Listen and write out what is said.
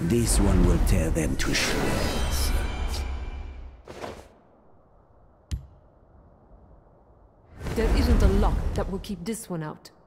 This one will tear them to shreds. There isn't a lock that will keep this one out.